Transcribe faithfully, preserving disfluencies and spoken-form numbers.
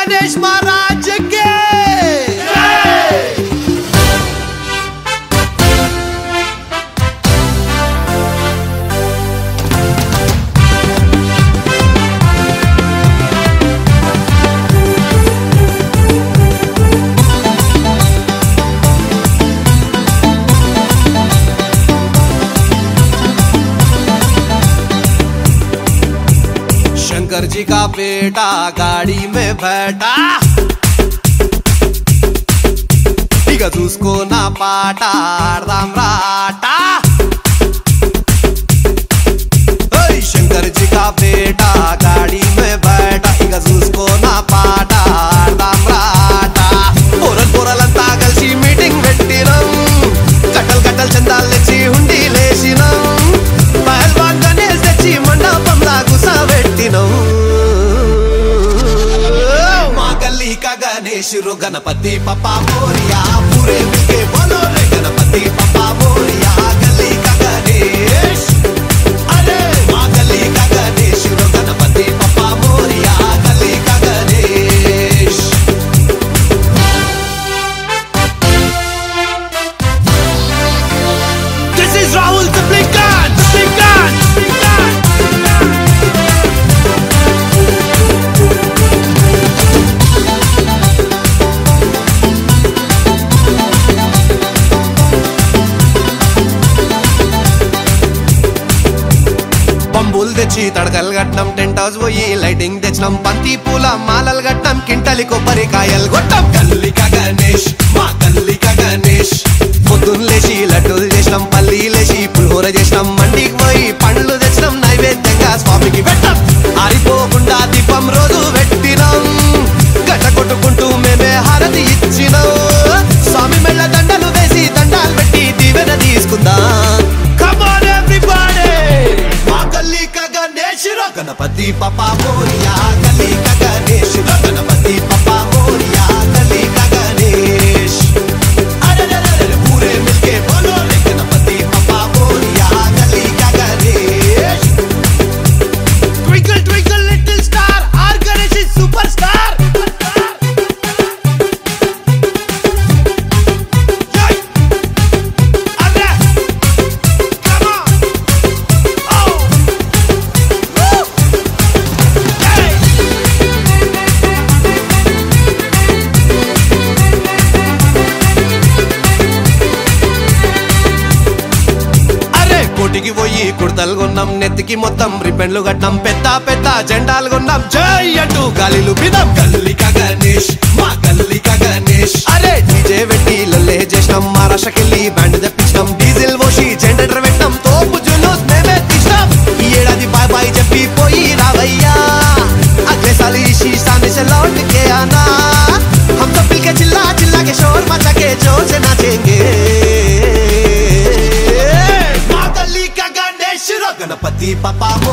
गणेश महाराज के शंकर जी का बेटा गाड़ी में बैठा, उसको ना पाटा राम राटा। शंकर जी का बेटा गाड़ी में बैठा, उसको ना पाटा राम राटा। पोरल पोरल अंता कलसी मीटिंग పెట్టినం, కట్టల్ కట్టల్ చందాలు తెచ్చి హుండీ లేసినం, పహల్వాన్ గణేష్ తెచ్చి మండపంలా గుసబెట్టినం। మా గల్లీ కా గణేష్ रो गणपति पप्पा मोरिया, पूरे मिलके बोलो रे गणपति पप्पा मोरिया। गली का गणेश, अरे माँ गली का गणेश रो गणपति पप्पा मोरिया, गली का Ganesh. This is Rahul the Blinkan, the Blinkan, Blinkan। పంబులు తెచ్చి తడకలు కట్నం, టెంట్ హౌస్ పోయి లైటింగ్ తెచ్చినాం, బంతి పూల మాలలు కట్నం, కింటలి కొబ్బరికాయలు కొట్టాం। గల్లికా గణేష్ మా గల్లికా గణేష్, పొద్దున్న లేచి లడ్డూలు చేసినాం, పల్లీలేసి పులిహోర చేసినాం, మండికి పోయి పండ్లు తెచ్చినాం, నైవేద్యంగా స్వామికి పెట్టాం। ఆరిపోకుండా దీపం రోజు పెట్టినాం, గట్ట కొట్టుకుంటూ మేమే హారతి ఇచ్చినాం, స్వామి మెళ్ళ దండలు వేసి దండాలు పెట్టి దీవెన తీసుకుందాం। Come on everybody, మా గల్లీ కా గణేష్ रो गणपति पप्पा मोरिया, गली का गणेश रो गणपति पप्पा मोरिया, गली का गणेश। अरे अरे अरे पूरे मिलके बोलो रे गणपति पप्पा मोरिया, गली का Ganesh. Twinkle twinkle little star, our Ganesh is superstar। కోటికి పోయి కుర్తలు కొన్నాం, నెత్తికి మొత్తం రిబ్బన్లు కట్టాం, పెద్ద పెద్ద జెండాలు కొన్నాం, జై అంటూ గాలిలు పిదాం। గల్లికా గణేష్ మా గల్లికా గణేష్, అరే డీజే పెట్టి లొల్లే చేసినాం, మహారాష్ట్రకెళ్ళి బ్యాండ్ తెప్పించినాం, డీజిల్ పోసి జెండర్ పెట్టాం, తోపు జులూస్ మేమే తీసినాం। ఈ ఏడాది బాయ్ బాయ్ చెప్పి పోయి రావయ్యా, అగ్లే సాల్ ఇసి సామనే సే లౌట్ కే ఆనా, हम सब मिलके चिल्ला चिल्ला के शोर मचा के जोर से नाचेंगे। गणपति पप्पा